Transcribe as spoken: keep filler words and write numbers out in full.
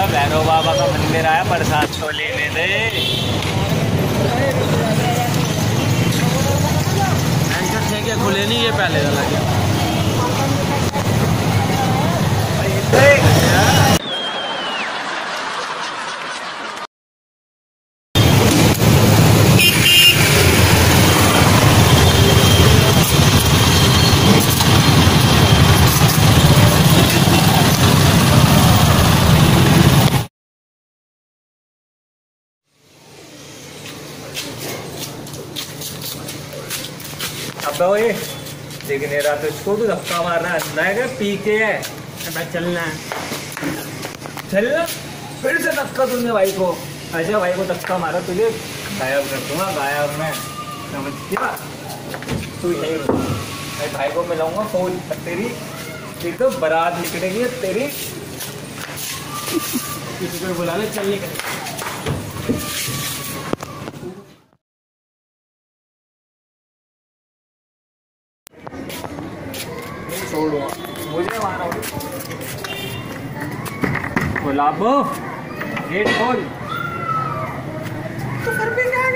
पूरा भैरव बाबा का मंदिर आया, प्रसाद तो लेने दे। ठेके खुले नहीं, ये पहले वाला क्या अब ये देखने रहा तो इसको भी धक्का मारना है, पी के है चलना है, चलना फिर से धक्का तुमने भाई को, अच्छा भाई को धक्का मारा, तुझे गायब कर दूंगा, गायब मैं समझ गया। तू यही रुक, मैं भाई को मिलाऊंगा, फोन तेरी एक तो बारात निकलेगी तेरी, किसी को बुला ले, चलने का छोड़ूंगा, मुझे मारा गुलाबो, गेट खोल। तो सर पे क्या